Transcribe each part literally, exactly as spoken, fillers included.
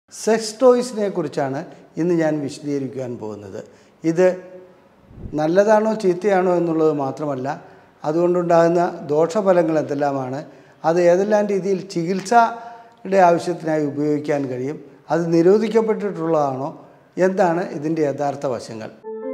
Sex ടോയ്സിനെ കുറിച്ചാണ് ഇന്ന് ഞാൻ വിശദീകരിക്കാൻ പോകുന്നത്. ഇത് നല്ലതാണോ ചീത്തയാണോ എന്നുള്ളത് മാത്രമല്ല, അതുകൊണ്ടുണ്ടാകുന്ന ദോഷഫലങ്ങൾ എന്തെല്ലാമാണ്, അത് ഏതെല്ലാം രീതിയിൽ ചികിത്സയുടെ ആവശ്യത്തിനായി ഉപയോഗിക്കാൻ കഴിയും, അത് നിരോധിക്കപ്പെട്ടിട്ടുള്ളതാണോ, എന്താണ് ഇതിൻ്റെ യഥാർത്ഥ വശങ്ങൾ.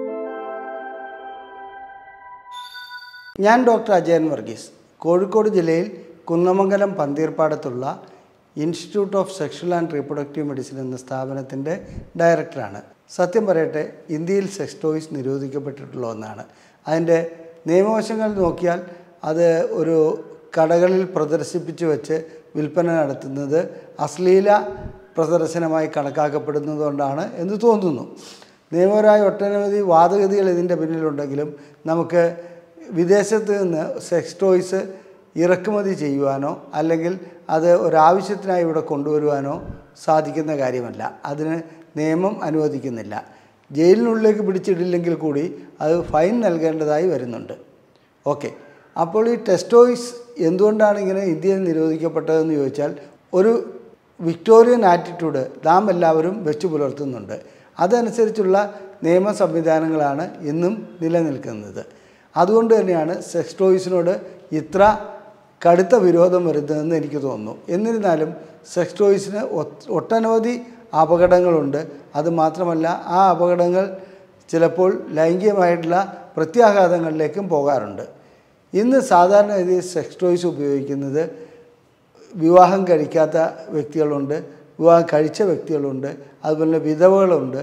ഞാൻ ഡോക്ടർ അജയൻ വർഗീസ്, കോഴിക്കോട് ജില്ലയിൽ കുന്നമംഗലം പന്തീർപ്പാടത്തുള്ള institute of sexual and reproductive medicine എന്ന സ്ഥാപനത്തിൻ്റെ ഡയറക്ടറാണ്. സത്യം പറയട്ടെ, ഇന്ത്യയിൽ സെക്സ് ടോയ്സ് നിരോധിക്കപ്പെട്ടിട്ടുള്ള ഒന്നാണ്. അതിൻ്റെ നിയമവശങ്ങൾ നോക്കിയാൽ അത് ഒരു കടകളിൽ പ്രദർശിപ്പിച്ച് വെച്ച് വിൽപ്പന നടത്തുന്നത് അശ്ലീല പ്രദർശനമായി കണക്കാക്കപ്പെടുന്നതുകൊണ്ടാണ് എന്ന് തോന്നുന്നു. നിയമപരമായ ഒട്ടനവധി വാദഗതികൾ ഇതിൻ്റെ പിന്നിലുണ്ടെങ്കിലും നമുക്ക് വിദേശത്ത് നിന്ന് സെക്സ് ടോയ്സ് ഇറക്കുമതി ചെയ്യുവാനോ അല്ലെങ്കിൽ അത് ഒരാവശ്യത്തിനായി ഇവിടെ കൊണ്ടുവരുവാനോ സാധിക്കുന്ന കാര്യമല്ല. അതിന് നിയമം അനുവദിക്കുന്നില്ല. ജയിലിനുള്ളിലേക്ക് പിടിച്ചിട്ടില്ലെങ്കിൽ കൂടി അത് ഫൈൻ നൽകേണ്ടതായി വരുന്നുണ്ട്. ഓക്കെ, അപ്പോൾ ഈ ടെസ്റ്റ് ടോയ്സ് എന്തുകൊണ്ടാണ് ഇങ്ങനെ ഇന്ത്യയിൽ നിരോധിക്കപ്പെട്ടതെന്ന് ചോദിച്ചാൽ, ഒരു വിക്ടോറിയൻ ആറ്റിറ്റ്യൂഡ് നാം എല്ലാവരും വെച്ചു പുലർത്തുന്നുണ്ട്. അതനുസരിച്ചുള്ള നിയമ സംവിധാനങ്ങളാണ് ഇന്നും നിലനിൽക്കുന്നത്. അതുകൊണ്ട് തന്നെയാണ് സെക്സ് ടോയ്സിനോട് ഇത്ര കടുത്ത വിരോധം വരുന്നതെന്ന് എനിക്ക് തോന്നുന്നു. എന്നിരുന്നാലും സെക്സ് ടോയ്സിന് ഒട്ടനവധി അപകടങ്ങളുണ്ട്. അതുമാത്രമല്ല, ആ അപകടങ്ങൾ ചിലപ്പോൾ ലൈംഗികമായിട്ടുള്ള പ്രത്യാഘാതങ്ങളിലേക്കും പോകാറുണ്ട്. ഇന്ന് സാധാരണ രീതിയിൽ സെക്സ് ടോയ്സ് ഉപയോഗിക്കുന്നത് വിവാഹം കഴിക്കാത്ത വ്യക്തികളുണ്ട്, വിവാഹം കഴിച്ച വ്യക്തികളുണ്ട്, അതുപോലെ വിധവകളുണ്ട്,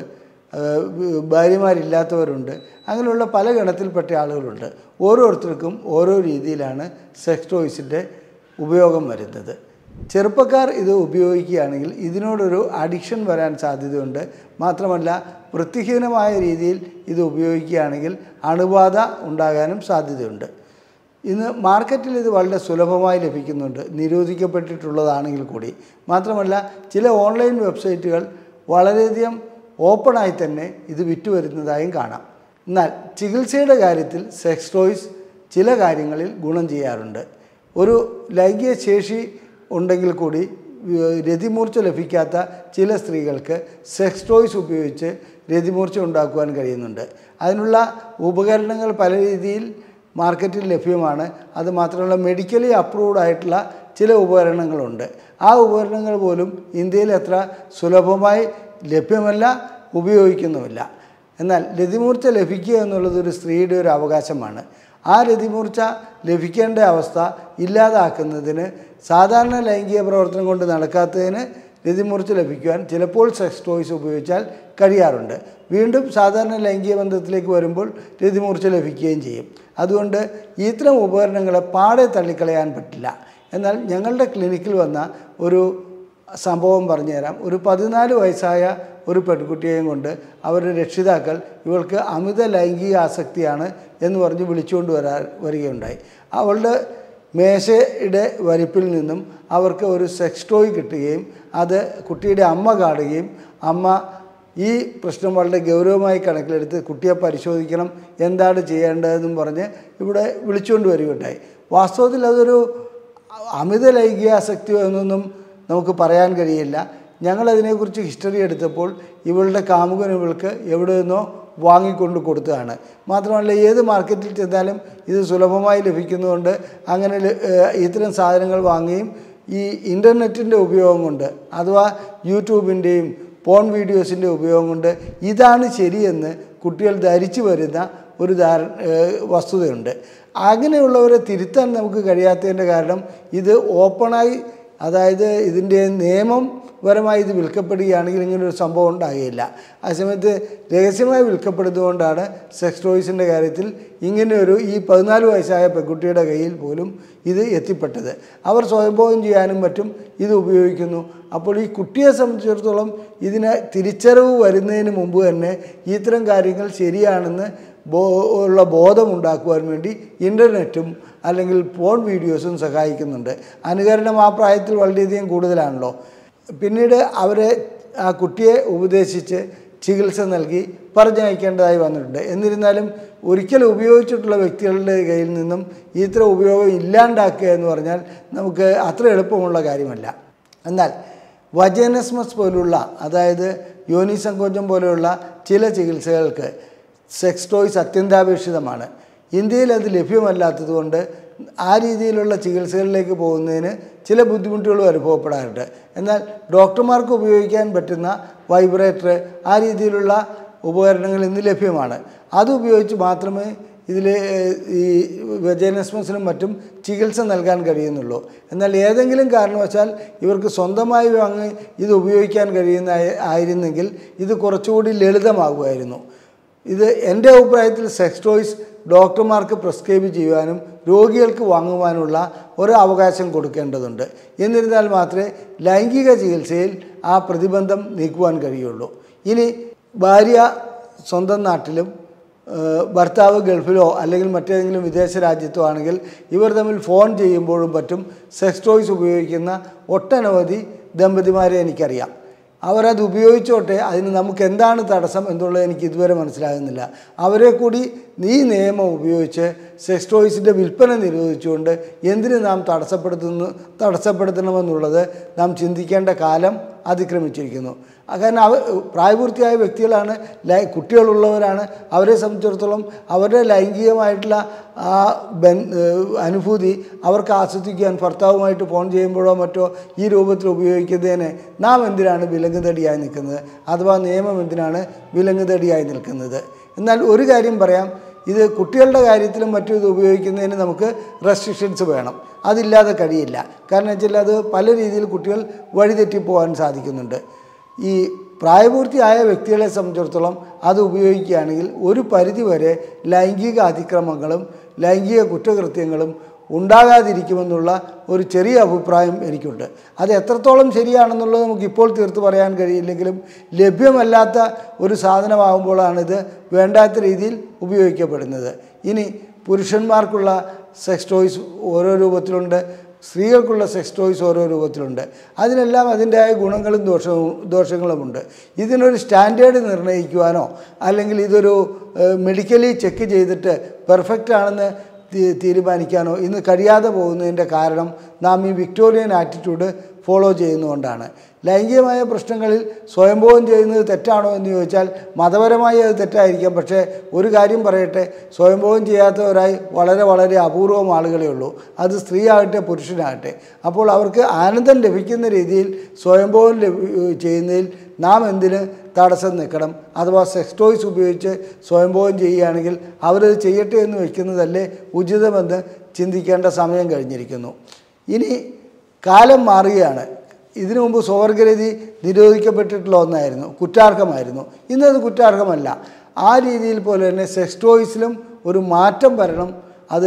ഭാര്യമാരില്ലാത്തവരുണ്ട്. അങ്ങനെയുള്ള പല ഗണത്തിൽപ്പെട്ട ആളുകളുണ്ട്. ഓരോരുത്തർക്കും ഓരോ രീതിയിലാണ് സെക്സ് ടോയ്സിൻ്റെ ഉപയോഗം വരുന്നത്. ചെറുപ്പക്കാർ ഇത് ഉപയോഗിക്കുകയാണെങ്കിൽ ഇതിനോടൊരു അഡിക്ഷൻ വരാൻ സാധ്യതയുണ്ട്. മാത്രമല്ല, വൃത്തിഹീനമായ രീതിയിൽ ഇത് ഉപയോഗിക്കുകയാണെങ്കിൽ അണുബാധ ഉണ്ടാകാനും സാധ്യതയുണ്ട്. ഇന്ന് മാർക്കറ്റിൽ ഇത് വളരെ സുലഭമായി ലഭിക്കുന്നുണ്ട്, നിരോധിക്കപ്പെട്ടിട്ടുള്ളതാണെങ്കിൽ കൂടി. മാത്രമല്ല, ചില ഓൺലൈൻ വെബ്സൈറ്റുകൾ വളരെയധികം ഓപ്പണായി തന്നെ ഇത് വിറ്റുവരുന്നതായും കാണാം. എന്നാൽ ചികിത്സയുടെ കാര്യത്തിൽ സെക്സ് ടോയ്സ് ചില കാര്യങ്ങളിൽ ഗുണം ചെയ്യാറുണ്ട്. ഒരു ലൈംഗിക ശേഷി ഉണ്ടെങ്കിൽ കൂടി രതിമൂർച്ച ലഭിക്കാത്ത ചില സ്ത്രീകൾക്ക് സെക്സ് ടോയ്സ് ഉപയോഗിച്ച് രതിമൂർച്ച ഉണ്ടാക്കുവാൻ കഴിയുന്നുണ്ട്. അതിനുള്ള ഉപകരണങ്ങൾ പല രീതിയിൽ മാർക്കറ്റിൽ ലഭ്യമാണ്. അതുമാത്രമല്ല, മെഡിക്കലി അപ്രൂവ്ഡ് ആയിട്ടുള്ള ചില ഉപകരണങ്ങളുണ്ട്. ആ ഉപകരണങ്ങൾ പോലും ഇന്ത്യയിൽ അത്ര സുലഭമായി ലഭ്യമല്ല, ഉപയോഗിക്കുന്നുമില്ല. എന്നാൽ രതിമൂർച്ച ലഭിക്കുക എന്നുള്ളത് ഒരു സ്ത്രീയുടെ ഒരു അവകാശമാണ്. ആ രതിമൂർച്ച ലഭിക്കേണ്ട അവസ്ഥ ഇല്ലാതാക്കുന്നതിന്, സാധാരണ ലൈംഗിക പ്രവർത്തനം കൊണ്ട് നടക്കാത്തതിന് രതിമൂർച്ച ലഭിക്കുവാൻ ചിലപ്പോൾ സെക്സ് ടോയ്സ് ഉപയോഗിച്ചാൽ കഴിയാറുണ്ട്. വീണ്ടും സാധാരണ ലൈംഗിക ബന്ധത്തിലേക്ക് വരുമ്പോൾ രതിമൂർച്ച ലഭിക്കുകയും ചെയ്യും. അതുകൊണ്ട് ഇത്തരം ഉപകരണങ്ങളെ പാടെ തള്ളിക്കളയാൻ പറ്റില്ല. എന്നാൽ ഞങ്ങളുടെ ക്ലിനിക്കിൽ വന്ന ഒരു സംഭവം പറഞ്ഞുതരാം. ഒരു പതിനാല് വയസ്സായ ഒരു പെൺകുട്ടിയെയും കൊണ്ട് അവരുടെ രക്ഷിതാക്കൾ ഇവൾക്ക് അമിത ലൈംഗിക ആസക്തിയാണ് എന്ന് പറഞ്ഞ് വിളിച്ചുകൊണ്ട് വരാ വരികയുണ്ടായി. അവളുടെ മേശയുടെ വരിപ്പിൽ നിന്നും അവർക്ക് ഒരു സെക്സ് ടോയ് കിട്ടുകയും അത് കുട്ടിയുടെ അമ്മ കാണുകയും അമ്മ ഈ പ്രശ്നം വളരെ ഗൗരവമായി കണക്കിലെടുത്ത് കുട്ടിയെ പരിശോധിക്കണം, എന്താണ് ചെയ്യേണ്ടതെന്നും പറഞ്ഞ് ഇവിടെ വിളിച്ചുകൊണ്ട് വരികയുണ്ടായി. വാസ്തവത്തിൽ അതൊരു അമിത ലൈംഗികാസക്തിയോ എന്നൊന്നും നമുക്ക് പറയാൻ കഴിയില്ല. ഞങ്ങളതിനെക്കുറിച്ച് ഹിസ്റ്ററി എടുത്തപ്പോൾ ഇവളുടെ കാമുകൻ ഇവൾക്ക് എവിടെ നിന്നോ വാങ്ങിക്കൊണ്ട് കൊടുത്തതാണ്. മാത്രമല്ല, ഏത് മാർക്കറ്റിൽ ചെന്നാലും ഇത് സുലഭമായി ലഭിക്കുന്നതുകൊണ്ട് അങ്ങനെ ഇത്തരം സാധനങ്ങൾ വാങ്ങുകയും ഈ ഇൻ്റർനെറ്റിൻ്റെ ഉപയോഗം കൊണ്ട്, അഥവാ യൂട്യൂബിൻ്റെയും പോൺ വീഡിയോസിൻ്റെ ഉപയോഗം കൊണ്ട് ഇതാണ് ശരിയെന്ന് കുട്ടികൾ ധരിച്ചു വരുന്ന ഒരു ധാര വസ്തുതയുണ്ട്. അങ്ങനെയുള്ളവരെ തിരുത്താൻ നമുക്ക് കഴിയാത്തതിൻ്റെ കാരണം ഇത് ഓപ്പണായി, അതായത് ഇതിൻ്റെ നിയമം പരമായി ഇത് വിൽക്കപ്പെടുകയാണെങ്കിൽ ഇങ്ങനൊരു സംഭവം ഉണ്ടാകുകയില്ല. അതേസമയത്ത് രഹസ്യമായി വിൽക്കപ്പെടുന്നതുകൊണ്ടാണ് സെക്സ് ടോയ്സിൻ്റെ കാര്യത്തിൽ ഇങ്ങനെയൊരു ഈ പതിനാല് വയസ്സായ പെൺകുട്ടിയുടെ കയ്യിൽ പോലും ഇത് എത്തിപ്പെട്ടത്. അവർ സ്വയംഭോഗം ചെയ്യാനും മറ്റും ഇത് ഉപയോഗിക്കുന്നു. അപ്പോൾ ഈ കുട്ടിയെ സംബന്ധിച്ചിടത്തോളം ഇതിന് തിരിച്ചറിവ് വരുന്നതിന് മുമ്പ് തന്നെ ഇത്തരം കാര്യങ്ങൾ ശരിയാണെന്ന് ബോ ഉള്ള ബോധമുണ്ടാക്കുവാൻ വേണ്ടി ഇൻ്റർനെറ്റും അല്ലെങ്കിൽ പോൺ വീഡിയോസും സഹായിക്കുന്നുണ്ട്. അനുകരണം ആ പ്രായത്തിൽ വളരെയധികം കൂടുതലാണല്ലോ. പിന്നീട് അവരെ ആ കുട്ടിയെ ഉപദേശിച്ച് ചികിത്സ നൽകി പറഞ്ഞയക്കേണ്ടതായി വന്നിട്ടുണ്ട്. എന്നിരുന്നാലും ഒരിക്കൽ ഉപയോഗിച്ചിട്ടുള്ള വ്യക്തികളുടെ കയ്യിൽ നിന്നും ഇത്തരം ഉപയോഗം ഇല്ലാണ്ടാക്കുക എന്ന് പറഞ്ഞാൽ നമുക്ക് അത്ര എളുപ്പമുള്ള കാര്യമല്ല. എന്നാൽ വജൈനസ്മസ് പോലുള്ള, അതായത് യോനി സങ്കോചം പോലെയുള്ള ചില ചികിത്സകൾക്ക് സെക്സ് ടോയ്സ് അത്യന്താപേക്ഷിതമാണ്. ഇന്ത്യയിൽ അത് ലഭ്യമല്ലാത്തതുകൊണ്ട് ആ രീതിയിലുള്ള ചികിത്സകളിലേക്ക് പോകുന്നതിന് ചില ബുദ്ധിമുട്ടുകളും അനുഭവപ്പെടാറുണ്ട്. എന്നാൽ ഡോക്ടർമാർക്ക് ഉപയോഗിക്കാൻ പറ്റുന്ന വൈബ്രേറ്റർ, ആ രീതിയിലുള്ള ഉപകരണങ്ങൾ ഇന്ന് ലഭ്യമാണ്. അത് ഉപയോഗിച്ച് മാത്രമേ ഇതിൽ ഈ വജൈനസ്മസിനും മറ്റും ചികിത്സ നൽകാൻ കഴിയുന്നുള്ളൂ. എന്നാൽ ഏതെങ്കിലും കാരണവശാൽ ഇവർക്ക് സ്വന്തമായി വാങ്ങി ഇത് ഉപയോഗിക്കാൻ കഴിയുന്ന ആയിരുന്നെങ്കിൽ ഇത് കുറച്ചുകൂടി ലളിതമാകുമായിരുന്നു. ഇത് എൻ്റെ അഭിപ്രായത്തിൽ സെക്സ് ടോയ്സ് ഡോക്ടർമാർക്ക് പ്രിസ്ക്രൈബ് ചെയ്യുവാനും രോഗികൾക്ക് വാങ്ങുവാനുള്ള ഒരു അവകാശം കൊടുക്കേണ്ടതുണ്ട്. എന്നിരുന്നാൽ മാത്രമേ ലൈംഗിക ചികിത്സയിൽ ആ പ്രതിബന്ധം നീക്കുവാൻ കഴിയുള്ളൂ. ഇനി ഭാര്യ സ്വന്തം നാട്ടിലും ഭർത്താവ് ഗൾഫിലോ അല്ലെങ്കിൽ മറ്റേതെങ്കിലും വിദേശ രാജ്യത്തോ ആണെങ്കിൽ ഇവർ തമ്മിൽ ഫോൺ ചെയ്യുമ്പോഴും പറ്റും സെക്സ് ടോയ്സ് ഉപയോഗിക്കുന്ന ഒട്ടനവധി ദമ്പതിമാരെ എനിക്കറിയാം. അവരത് ഉപയോഗിച്ചോട്ടെ, അതിന് നമുക്ക് എന്താണ് തടസ്സം എന്നുള്ളത് എനിക്ക് ഇതുവരെ മനസ്സിലാകുന്നില്ല. അവരെ കൂടി ഈ നിയമം ഉപയോഗിച്ച് സെക്സ് ടോയ്സിൻ്റെ വിൽപ്പന നിരോധിച്ചുകൊണ്ട് എന്തിന് നാം തടസ്സപ്പെടുത്തുന്നു തടസ്സപ്പെടുത്തണമെന്നുള്ളത് നാം ചിന്തിക്കേണ്ട കാലം അതിക്രമിച്ചിരിക്കുന്നു. കാരണം അവ പ്രായപൂർത്തിയായ വ്യക്തികളാണ്, ലൈ കുട്ടികളുള്ളവരാണ്. അവരെ സംബന്ധിച്ചിടത്തോളം അവരുടെ ലൈംഗികമായിട്ടുള്ള ആ ബൻ അനുഭൂതി അവർക്ക് ആസ്വദിക്കാൻ ഭർത്താവുമായിട്ട് ഫോൺ ചെയ്യുമ്പോഴോ മറ്റോ ഈ രൂപത്തിൽ ഉപയോഗിക്കുന്നതിന് നാം എന്തിനാണ് വിലങ്ങുതടിയായി നിൽക്കുന്നത്? അഥവാ നിയമം എന്തിനാണ് വിലങ്ങുതടിയായി നിൽക്കുന്നത്? എന്നാൽ ഒരു കാര്യം പറയാം, ഇത് കുട്ടികളുടെ കാര്യത്തിലും മറ്റും ഇത് ഉപയോഗിക്കുന്നതിന് നമുക്ക് റെസ്ട്രിക്ഷൻസ് വേണം. അതില്ലാതെ കഴിയില്ല. കാരണം വെച്ചാൽ അത് പല രീതിയിൽ കുട്ടികൾ വഴിതെറ്റിപ്പോകാൻ സാധിക്കുന്നുണ്ട്. ഈ പ്രായപൂർത്തിയായ വ്യക്തികളെ സംബന്ധിച്ചിടത്തോളം അത് ഉപയോഗിക്കുകയാണെങ്കിൽ ഒരു പരിധിവരെ ലൈംഗിക അതിക്രമങ്ങളും ലൈംഗിക കുറ്റകൃത്യങ്ങളും ഉണ്ടാകാതിരിക്കുമെന്നുള്ള ഒരു ചെറിയ അഭിപ്രായം എനിക്കുണ്ട്. അത് എത്രത്തോളം ശരിയാണെന്നുള്ളത് നമുക്ക് ഇപ്പോൾ തീർത്ത് പറയാൻ കഴിയില്ലെങ്കിലും ലഭ്യമല്ലാത്ത ഒരു സാധനമാകുമ്പോഴാണിത് വേണ്ടാത്ത രീതിയിൽ ഉപയോഗിക്കപ്പെടുന്നത്. ഇനി പുരുഷന്മാർക്കുള്ള സെക്സ് ടോയ്സ് ഓരോ രൂപത്തിലുണ്ട്, സ്ത്രീകൾക്കുള്ള സെക്സ് ടോയ്സ് ഓരോ രൂപത്തിലുണ്ട്. അതിനെല്ലാം അതിൻ്റെതായ ഗുണങ്ങളും ദോഷവും ദോഷങ്ങളുമുണ്ട്. ഇതിനൊരു സ്റ്റാൻഡേർഡ് നിർണ്ണയിക്കുവാനോ അല്ലെങ്കിൽ ഇതൊരു മെഡിക്കലി ചെക്ക് ചെയ്തിട്ട് പെർഫെക്റ്റ് ആണെന്ന് തീരുമാനിക്കാനോ ഇന്ന് കഴിയാതെ പോകുന്നതിൻ്റെ കാരണം നാം ഈ വിക്ടോറിയൻ ആറ്റിറ്റ്യൂഡ് ഫോളോ ചെയ്യുന്നതുകൊണ്ടാണ്. ലൈംഗികമായ പ്രശ്നങ്ങളിൽ സ്വയംഭോഗം ചെയ്യുന്നത് തെറ്റാണോ എന്ന് ചോദിച്ചാൽ മതപരമായി അത് തെറ്റായിരിക്കാം. പക്ഷേ ഒരു കാര്യം പറയട്ടെ, സ്വയംഭോഗം ചെയ്യാത്തവരായി വളരെ വളരെ അപൂർവം ആളുകളേ ഉള്ളൂ. അത് സ്ത്രീ ആകട്ടെ പുരുഷനാകട്ടെ. അപ്പോൾ അവർക്ക് ആനന്ദം ലഭിക്കുന്ന രീതിയിൽ സ്വയംഭോഗം ചെയ്യുന്നതിൽ നാം എന്തിന് തടസ്സം നിൽക്കണം? അഥവാ സെക്സ് ടോയ്സ് ഉപയോഗിച്ച് സ്വയംഭോഗം ചെയ്യുകയാണെങ്കിൽ അവരത് ചെയ്യട്ടെ എന്ന് വയ്ക്കുന്നതല്ലേ ഉചിതമെന്ന് ചിന്തിക്കേണ്ട സമയം കഴിഞ്ഞിരിക്കുന്നു. ഇനി കാലം മാറുകയാണ്. ഇതിനു മുമ്പ് സ്വവർഗരതി നിരോധിക്കപ്പെട്ടിട്ടുള്ള ഒന്നായിരുന്നു, കുറ്റാർഹമായിരുന്നു. ഇന്നത് കുറ്റാർഹമല്ല. ആ രീതിയിൽ പോലെ തന്നെ സെക്സ് ടോയ്സിലും ഒരു മാറ്റം വരണം. അത്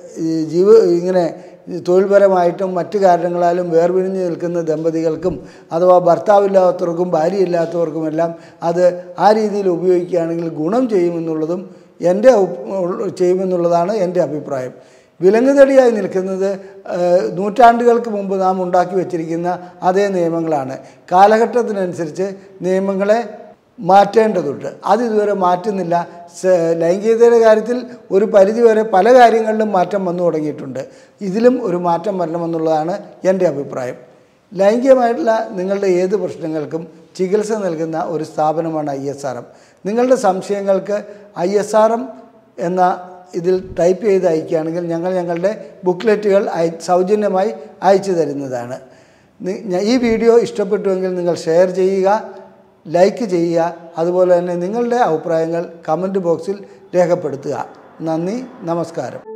ജീവ ഇങ്ങനെ തൊഴിൽപരമായിട്ടും മറ്റു കാരണങ്ങളാലും വേർപിരിഞ്ഞ് നിൽക്കുന്ന ദമ്പതികൾക്കും അഥവാ ഭർത്താവില്ലാത്തവർക്കും ഭാര്യയില്ലാത്തവർക്കുമെല്ലാം അത് ആ രീതിയിൽ ഉപയോഗിക്കുകയാണെങ്കിൽ ഗുണം ചെയ്യുമെന്നുള്ളതും എൻ്റെ ചെയ്യുമെന്നുള്ളതാണ് എൻ്റെ അഭിപ്രായം. വിലങ്ങുതടിയായി നിൽക്കുന്നത് നൂറ്റാണ്ടുകൾക്ക് മുമ്പ് നാം ഉണ്ടാക്കി വച്ചിരിക്കുന്ന അതേ നിയമങ്ങളാണ്. കാലഘട്ടത്തിനനുസരിച്ച് നിയമങ്ങളെ മാറ്റേണ്ടതുണ്ട്. അതിതുവരെ മാറ്റുന്നില്ല. ലൈംഗികതയുടെ കാര്യത്തിൽ ഒരു പരിധിവരെ പല കാര്യങ്ങളിലും മാറ്റം വന്നു തുടങ്ങിയിട്ടുണ്ട്. ഇതിലും ഒരു മാറ്റം വരണമെന്നുള്ളതാണ് എൻ്റെ അഭിപ്രായം. ലൈംഗികമായിട്ടുള്ള നിങ്ങളുടെ ഏത് പ്രശ്നങ്ങൾക്കും ചികിത്സ നൽകുന്ന ഒരു സ്ഥാപനമാണ് ഐ എസ് ആർ എം. നിങ്ങളുടെ സംശയങ്ങൾക്ക് ഐ എസ് ആർ എം എന്ന ഇതിൽ ടൈപ്പ് ചെയ്ത് അയക്കുകയാണെങ്കിൽ ഞങ്ങൾ ഞങ്ങളുടെ ബുക്ക്ലെറ്റുകൾ അയ സൗജന്യമായി അയച്ചു തരുന്നതാണ്. ഈ വീഡിയോ ഇഷ്ടപ്പെട്ടുവെങ്കിൽ നിങ്ങൾ ഷെയർ ചെയ്യുക, ലൈക്ക് ചെയ്യുക. അതുപോലെ തന്നെ നിങ്ങളുടെ അഭിപ്രായങ്ങൾ കമൻറ്റ് ബോക്സിൽ രേഖപ്പെടുത്തുക. നന്ദി, നമസ്കാരം.